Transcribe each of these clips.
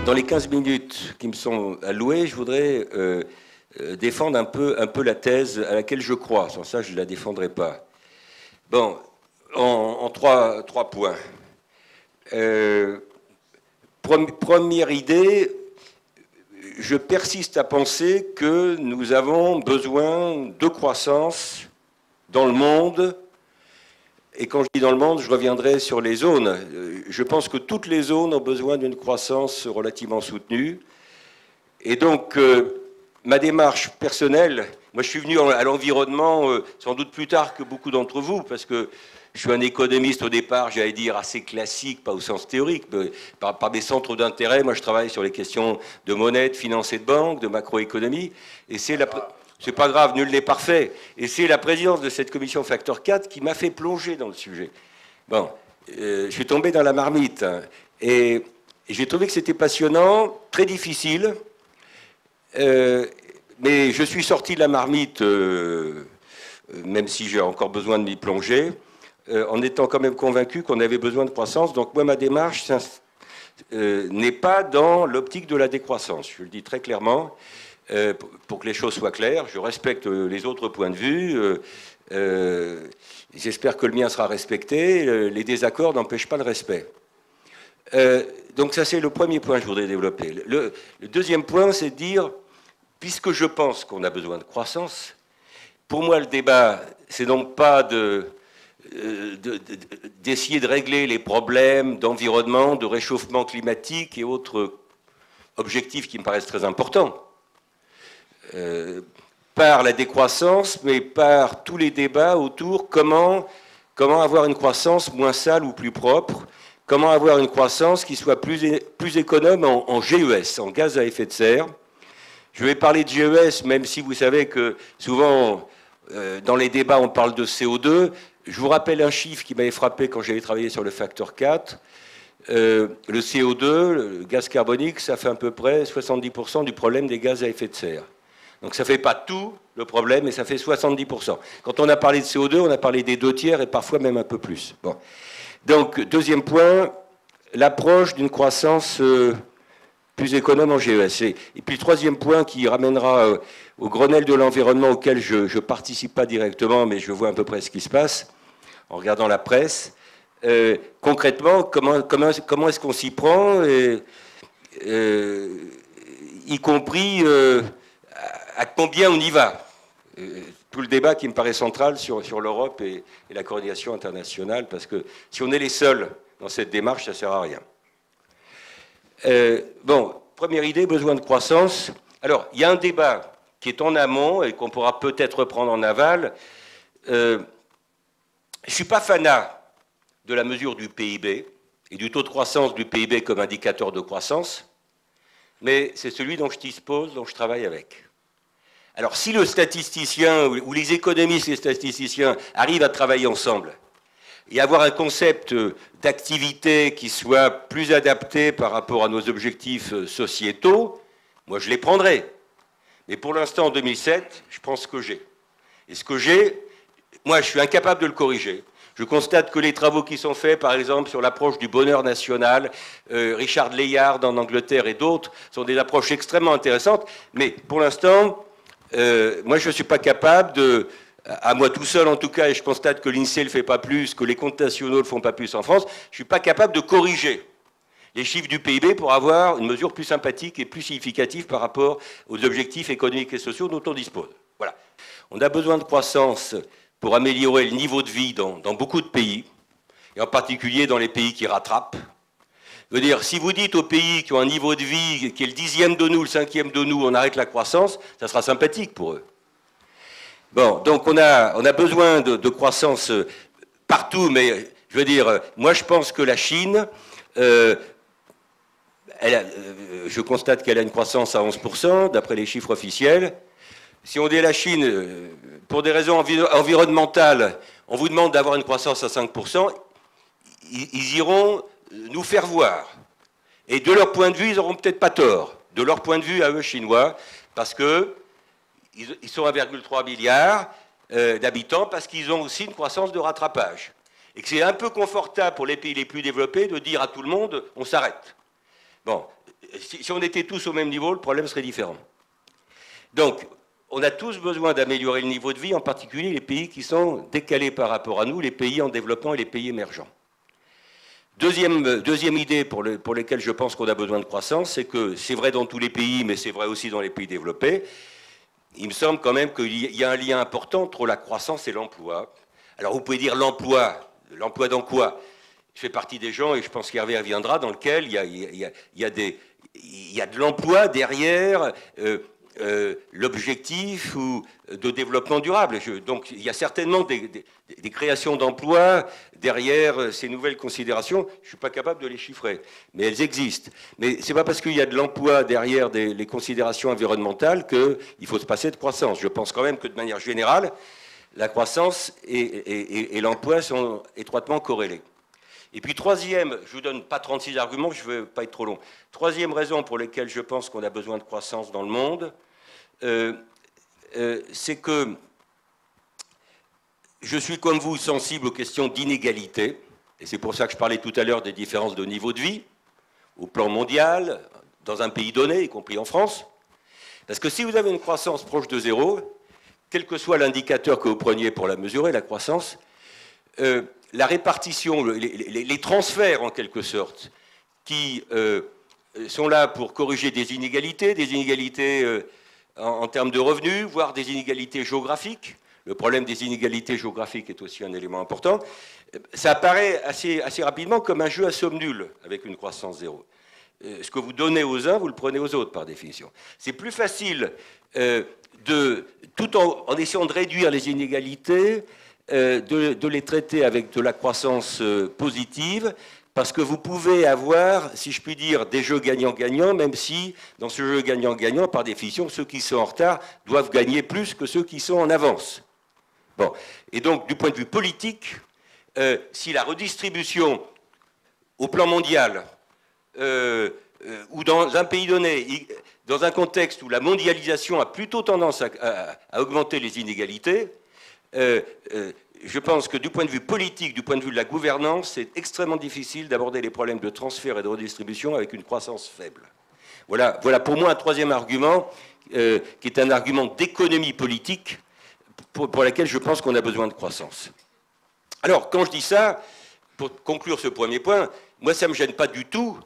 Dans les 15 minutes qui me sont allouées, je voudrais défendre un peu la thèse à laquelle je crois. Sans ça, je ne la défendrai pas. Bon, en trois points. Première idée, je persiste à penser que nous avons besoin de croissance dans le monde. Et quand je dis dans le monde, je reviendrai sur les zones. Je pense que toutes les zones ont besoin d'une croissance relativement soutenue. Et donc, ma démarche personnelle, moi je suis venu à l'environnement sans doute plus tard que beaucoup d'entre vous, parce que je suis un économiste au départ, j'allais dire assez classique, pas au sens théorique, mais par mes centres d'intérêt. Moi je travaille sur les questions de monnaie, de finance et de banque, de macroéconomie. Et c'est pas grave, nul n'est parfait. Et c'est la présidence de cette commission Facteur 4 qui m'a fait plonger dans le sujet. Bon, je suis tombé dans la marmite. Hein, et j'ai trouvé que c'était passionnant, très difficile. Mais je suis sorti de la marmite, même si j'ai encore besoin de m'y plonger, en étant quand même convaincu qu'on avait besoin de croissance. Donc moi, ma démarche n'est pas dans l'optique de la décroissance. Je le dis très clairement. Pour que les choses soient claires, je respecte les autres points de vue. J'espère que le mien sera respecté. Les désaccords n'empêchent pas le respect. Donc ça, c'est le premier point que je voudrais développer. Le deuxième point, c'est de dire, puisque je pense qu'on a besoin de croissance, pour moi, le débat, c'est donc pas d'essayer de régler les problèmes d'environnement, de réchauffement climatique et autres objectifs qui me paraissent très importants. Par la décroissance, mais par tous les débats autour comment avoir une croissance moins sale ou plus propre, comment avoir une croissance qui soit plus économe en GES, en gaz à effet de serre. Je vais parler de GES, même si vous savez que souvent, dans les débats, on parle de CO2. Je vous rappelle un chiffre qui m'avait frappé quand j'avais travaillé sur le facteur 4. Le CO2, le gaz carbonique, ça fait à peu près 70% du problème des gaz à effet de serre. Donc ça ne fait pas tout le problème, mais ça fait 70%. Quand on a parlé de CO2, on a parlé des 2/3 et parfois même un peu plus. Bon. Donc, deuxième point, l'approche d'une croissance plus économe en GES. Et puis le troisième point qui ramènera au Grenelle de l'environnement auquel je ne participe pas directement, mais je vois à peu près ce qui se passe en regardant la presse. Concrètement, comment est-ce qu'on s'y prend, y compris à combien on y va. Tout le débat qui me paraît central sur l'Europe et la coordination internationale, parce que si on est les seuls dans cette démarche, ça ne sert à rien. Bon, première idée, besoin de croissance. Alors, il y a un débat qui est en amont et qu'on pourra peut-être reprendre en aval. Je ne suis pas fanat de la mesure du PIB et du taux de croissance du PIB comme indicateur de croissance, mais c'est celui dont je dispose, dont je travaille avec. Alors, si le statisticien ou les économistes et les statisticiens arrivent à travailler ensemble et avoir un concept d'activité qui soit plus adapté par rapport à nos objectifs sociétaux, moi, je les prendrai. Mais pour l'instant, en 2007, je prends ce que j'ai. Et ce que j'ai, moi, je suis incapable de le corriger. Je constate que les travaux qui sont faits, par exemple, sur l'approche du bonheur national, Richard Layard en Angleterre et d'autres, sont des approches extrêmement intéressantes. Mais pour l'instant, moi, je ne suis pas capable à moi tout seul en tout cas, et je constate que l'INSEE ne le fait pas plus, que les comptes nationaux ne le font pas plus en France, je ne suis pas capable de corriger les chiffres du PIB pour avoir une mesure plus sympathique et plus significative par rapport aux objectifs économiques et sociaux dont on dispose. Voilà. On a besoin de croissance pour améliorer le niveau de vie dans beaucoup de pays, et en particulier dans les pays qui rattrapent. Je veux dire, si vous dites aux pays qui ont un niveau de vie qui est le 10e de nous, le 5e de nous, on arrête la croissance, ça sera sympathique pour eux. Bon, donc on a besoin de croissance partout, mais je veux dire, moi je pense que la Chine, je constate qu'elle a une croissance à 11%, d'après les chiffres officiels. Si on dit la Chine, pour des raisons environnementales, on vous demande d'avoir une croissance à 5%, ils iront nous faire voir. Et de leur point de vue, ils n'auront peut-être pas tort. De leur point de vue à eux, chinois, parce qu'ils sont 1,3 milliard d'habitants, parce qu'ils ont aussi une croissance de rattrapage. Et que c'est un peu confortable pour les pays les plus développés de dire à tout le monde, on s'arrête. Bon, si on était tous au même niveau, le problème serait différent. Donc, on a tous besoin d'améliorer le niveau de vie, en particulier les pays qui sont décalés par rapport à nous, les pays en développement et les pays émergents. Deuxième idée pour lesquelles je pense qu'on a besoin de croissance, c'est que c'est vrai dans tous les pays, mais c'est vrai aussi dans les pays développés. Il me semble quand même qu'il y a un lien important entre la croissance et l'emploi. Alors vous pouvez dire l'emploi dans quoi? Je fais partie des gens, et je pense qu'Hervé reviendra, dans lequel il y a de l'emploi derrière l'objectif de développement durable. Donc il y a certainement des créations d'emplois derrière ces nouvelles considérations. Je ne suis pas capable de les chiffrer, mais elles existent. Mais ce n'est pas parce qu'il y a de l'emploi derrière les considérations environnementales qu'il faut se passer de croissance. Je pense quand même que de manière générale, la croissance et l'emploi sont étroitement corrélés. Et puis troisième, je ne vous donne pas 36 arguments, je ne veux pas être trop long. Troisième raison pour laquelle je pense qu'on a besoin de croissance dans le monde, c'est que je suis comme vous sensible aux questions d'inégalité, et c'est pour ça que je parlais tout à l'heure des différences de niveau de vie, au plan mondial, dans un pays donné, y compris en France. Parce que si vous avez une croissance proche de zéro, quel que soit l'indicateur que vous preniez pour la mesurer, la croissance, la répartition, les transferts en quelque sorte, qui sont là pour corriger des inégalités en termes de revenus, voire des inégalités géographiques. Le problème des inégalités géographiques est aussi un élément important. Ça apparaît assez rapidement comme un jeu à somme nulle avec une croissance zéro. Ce que vous donnez aux uns, vous le prenez aux autres par définition. C'est plus facile, tout en essayant de réduire les inégalités, de les traiter avec de la croissance positive, parce que vous pouvez avoir, si je puis dire, des jeux gagnant-gagnant, même si, dans ce jeu gagnant-gagnant, par définition, ceux qui sont en retard doivent gagner plus que ceux qui sont en avance. Bon. Et donc, du point de vue politique, si la redistribution au plan mondial, ou dans un pays donné, dans un contexte où la mondialisation a plutôt tendance à augmenter les inégalités, je pense que du point de vue politique, du point de vue de la gouvernance, c'est extrêmement difficile d'aborder les problèmes de transfert et de redistribution avec une croissance faible. Voilà pour moi un troisième argument, qui est un argument d'économie politique pour laquelle je pense qu'on a besoin de croissance. Alors, quand je dis ça, pour conclure ce premier point, moi ça ne me gêne pas du tout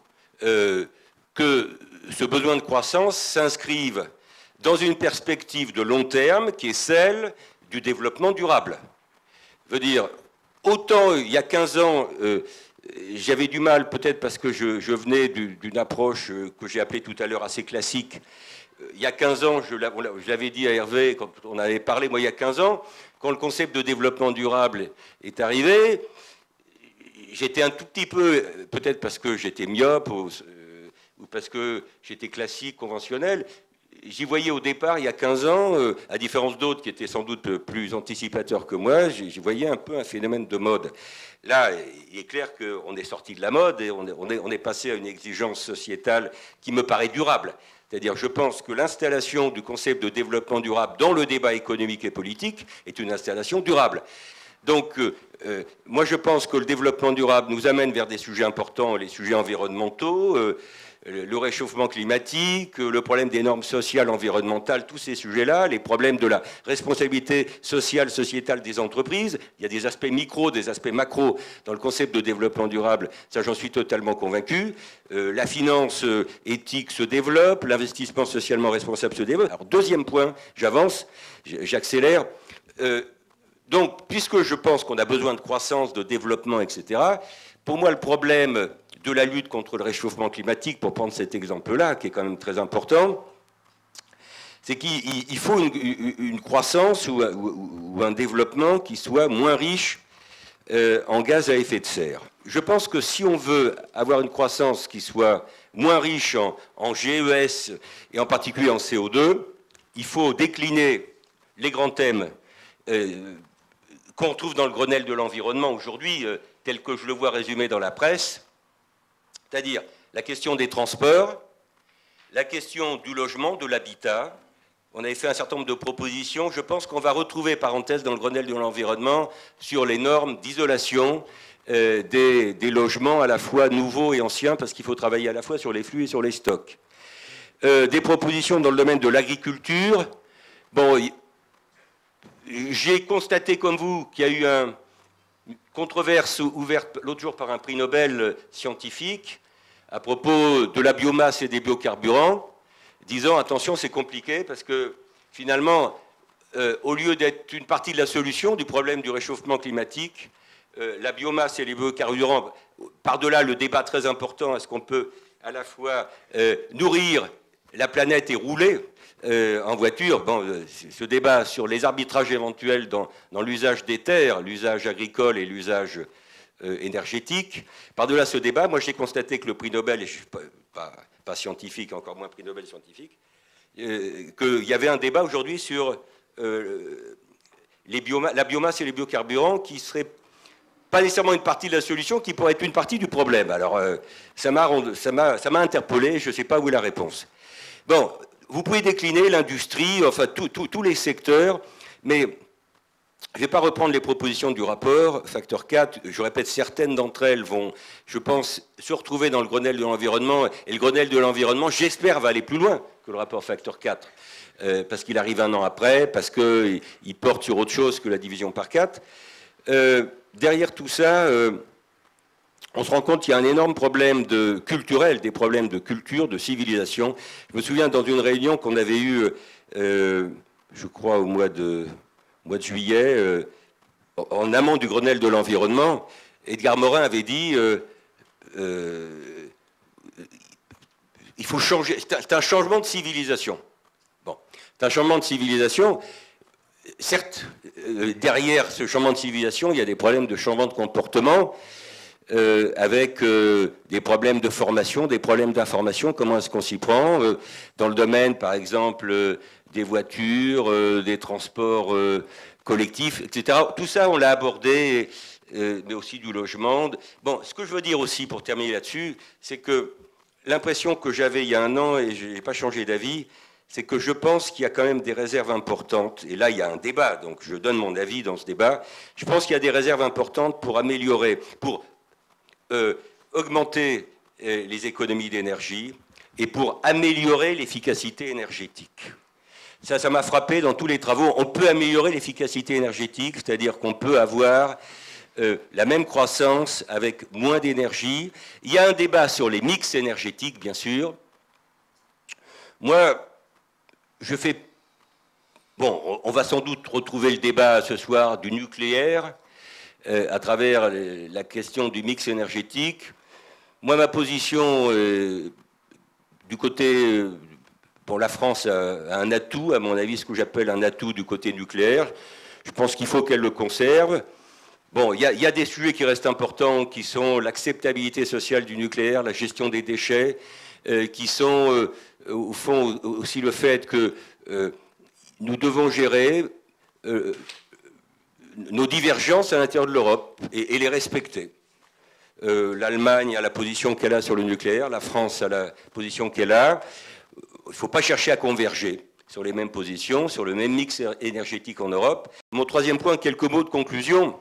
que ce besoin de croissance s'inscrive dans une perspective de long terme qui est celle du développement durable. Je veux dire, autant il y a 15 ans, j'avais du mal, peut-être parce que je venais d'une approche que j'ai appelée tout à l'heure assez classique. Il y a 15 ans, je l'avais dit à Hervé, quand on avait parlé, moi il y a 15 ans, quand le concept de développement durable est arrivé, j'étais un tout petit peu, peut-être parce que j'étais myope ou parce que j'étais classique, conventionnel, j'y voyais au départ, il y a 15 ans, à différence d'autres qui étaient sans doute plus anticipateurs que moi, j'y voyais un peu un phénomène de mode. Là, il est clair qu'on est sorti de la mode et on est passé à une exigence sociétale qui me paraît durable. C'est-à-dire, je pense que l'installation du concept de développement durable dans le débat économique et politique est une installation durable. Donc, moi, je pense que le développement durable nous amène vers des sujets importants, les sujets environnementaux, le réchauffement climatique, le problème des normes sociales, environnementales, tous ces sujets-là, les problèmes de la responsabilité sociale, sociétale des entreprises. Il y a des aspects micro, des aspects macro dans le concept de développement durable, ça j'en suis totalement convaincu. La finance éthique se développe, l'investissement socialement responsable se développe. Alors deuxième point, j'avance, j'accélère. Donc, puisque je pense qu'on a besoin de croissance, de développement, etc., pour moi le problème de la lutte contre le réchauffement climatique, pour prendre cet exemple-là, qui est quand même très important, c'est qu'il faut une croissance ou un développement qui soit moins riche en gaz à effet de serre. Je pense que si on veut avoir une croissance qui soit moins riche en GES et en particulier en CO2, il faut décliner les grands thèmes qu'on trouve dans le Grenelle de l'environnement aujourd'hui, tel que je le vois résumé dans la presse, c'est-à-dire la question des transports, la question du logement, de l'habitat. On avait fait un certain nombre de propositions. Je pense qu'on va retrouver, parenthèse, dans le Grenelle de l'environnement, sur les normes d'isolation, des logements à la fois nouveaux et anciens, parce qu'il faut travailler à la fois sur les flux et sur les stocks. Des propositions dans le domaine de l'agriculture. Bon, j'ai constaté comme vous qu'il y a eu une controverse ouverte l'autre jour par un prix Nobel scientifique à propos de la biomasse et des biocarburants, disant attention, c'est compliqué parce que finalement, au lieu d'être une partie de la solution du problème du réchauffement climatique, la biomasse et les biocarburants, par-delà le débat très important, est-ce qu'on peut à la fois nourrir la planète et rouler en voiture, bon, ce débat sur les arbitrages éventuels dans l'usage des terres, l'usage agricole et l'usage énergétique, par-delà ce débat, moi j'ai constaté que le prix Nobel, et je ne suis pas scientifique, encore moins prix Nobel scientifique, qu'il y avait un débat aujourd'hui sur la biomasse et les biocarburants qui seraient pas nécessairement une partie de la solution, qui pourrait être une partie du problème. Alors, ça m'a interpellé, je ne sais pas où est la réponse. Bon, vous pouvez décliner l'industrie, enfin, tous les secteurs, mais je ne vais pas reprendre les propositions du rapport, facteur 4, je répète, certaines d'entre elles vont, je pense, se retrouver dans le Grenelle de l'environnement, et le Grenelle de l'environnement, j'espère, va aller plus loin que le rapport facteur 4, parce qu'il arrive un an après, parce qu'il porte sur autre chose que la division par 4. Derrière tout ça, on se rend compte qu'il y a un énorme problème culturel, des problèmes de culture, de civilisation. Je me souviens dans une réunion qu'on avait eue, je crois au mois de juillet, en amont du Grenelle de l'environnement, Edgar Morin avait dit il faut changer, c'est un changement de civilisation. Bon, c'est un changement de civilisation. Certes, derrière ce changement de civilisation, il y a des problèmes de changement de comportement, avec des problèmes de formation, des problèmes d'information, comment est-ce qu'on s'y prend, dans le domaine, par exemple, des voitures, des transports collectifs, etc. Tout ça, on l'a abordé, mais aussi du logement. Bon, ce que je veux dire aussi, pour terminer là-dessus, c'est que l'impression que j'avais il y a un an, et je n'ai pas changé d'avis, c'est que je pense qu'il y a quand même des réserves importantes, et là il y a un débat, donc je donne mon avis dans ce débat, je pense qu'il y a des réserves importantes pour améliorer, pour augmenter les économies d'énergie et pour améliorer l'efficacité énergétique. Ça m'a frappé dans tous les travaux. On peut améliorer l'efficacité énergétique, c'est-à-dire qu'on peut avoir la même croissance avec moins d'énergie. Il y a un débat sur les mix énergétiques, bien sûr. Moi, je fais... Bon, on va sans doute retrouver le débat ce soir du nucléaire à travers la question du mix énergétique. Moi, ma position du côté... Bon, la France a un atout, à mon avis, ce que j'appelle un atout du côté nucléaire. Je pense qu'il faut qu'elle le conserve. Bon, il y a des sujets qui restent importants, qui sont l'acceptabilité sociale du nucléaire, la gestion des déchets, qui sont, au fond, aussi le fait que nous devons gérer nos divergences à l'intérieur de l'Europe et les respecter. L'Allemagne a la position qu'elle a sur le nucléaire, la France a la position qu'elle a. Il ne faut pas chercher à converger sur les mêmes positions, sur le même mix énergétique en Europe. Mon troisième point, quelques mots de conclusion.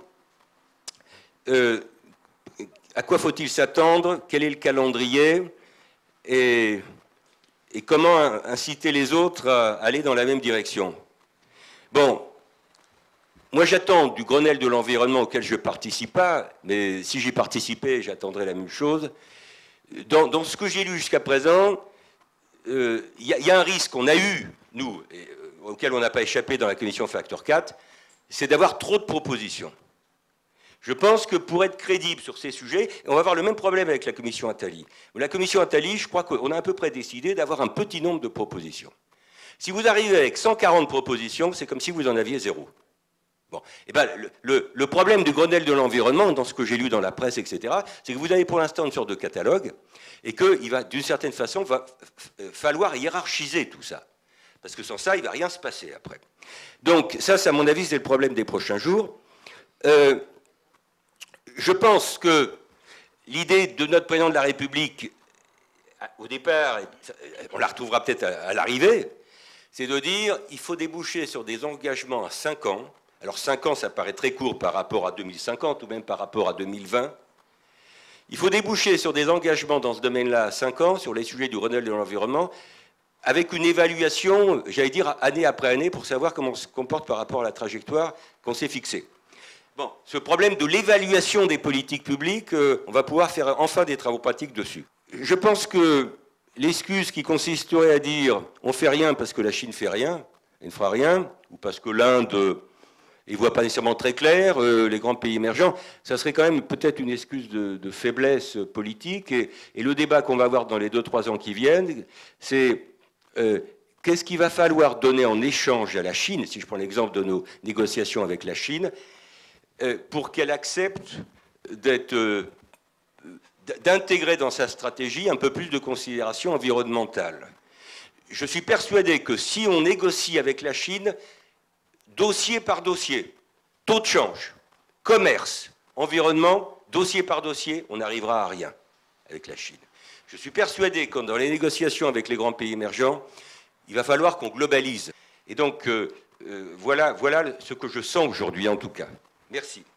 À quoi faut-il s'attendre? Quel est le calendrier? Et comment inciter les autres à aller dans la même direction? Bon, moi j'attends du Grenelle de l'environnement auquel je ne participe pas, mais si j'y participais, j'attendrais la même chose. Dans ce que j'ai lu jusqu'à présent, il y a un risque qu'on a eu, nous, auquel on n'a pas échappé dans la commission Facteur 4, c'est d'avoir trop de propositions. Je pense que pour être crédible sur ces sujets, on va avoir le même problème avec la commission Attali. La commission Attali, je crois qu'on a à peu près décidé d'avoir un petit nombre de propositions. Si vous arrivez avec 140 propositions, c'est comme si vous en aviez zéro. Bon, eh ben, le problème du Grenelle de l'environnement, dans ce que j'ai lu dans la presse, etc., c'est que vous avez pour l'instant une sorte de catalogue et qu'il va, d'une certaine façon, va falloir hiérarchiser tout ça. Parce que sans ça, il ne va rien se passer après. Donc, ça, à mon avis, c'est le problème des prochains jours. Je pense que l'idée de notre président de la République, au départ, on la retrouvera peut-être à l'arrivée, c'est de dire qu'il faut déboucher sur des engagements à 5 ans Alors 5 ans, ça paraît très court par rapport à 2050 ou même par rapport à 2020. Il faut déboucher sur des engagements dans ce domaine-là à 5 ans, sur les sujets du renouvellement de l'environnement, avec une évaluation, j'allais dire, année après année, pour savoir comment on se comporte par rapport à la trajectoire qu'on s'est fixée. Bon, ce problème de l'évaluation des politiques publiques, on va pouvoir faire enfin des travaux pratiques dessus. Je pense que l'excuse qui consisterait à dire on ne fait rien parce que la Chine ne fait rien, elle ne fera rien, ou parce que l'Inde ne voit pas nécessairement très clair, les grands pays émergents, ça serait quand même peut-être une excuse de faiblesse politique. Et le débat qu'on va avoir dans les 2-3 ans qui viennent, c'est qu'est-ce qu'il va falloir donner en échange à la Chine, si je prends l'exemple de nos négociations avec la Chine, pour qu'elle accepte d'intégrer dans sa stratégie un peu plus de considération environnementale. Je suis persuadé que si on négocie avec la Chine, dossier par dossier, taux de change, commerce, environnement, dossier par dossier, on n'arrivera à rien avec la Chine. Je suis persuadé que dans les négociations avec les grands pays émergents, il va falloir qu'on globalise. Et donc, voilà ce que je sens aujourd'hui en tout cas. Merci.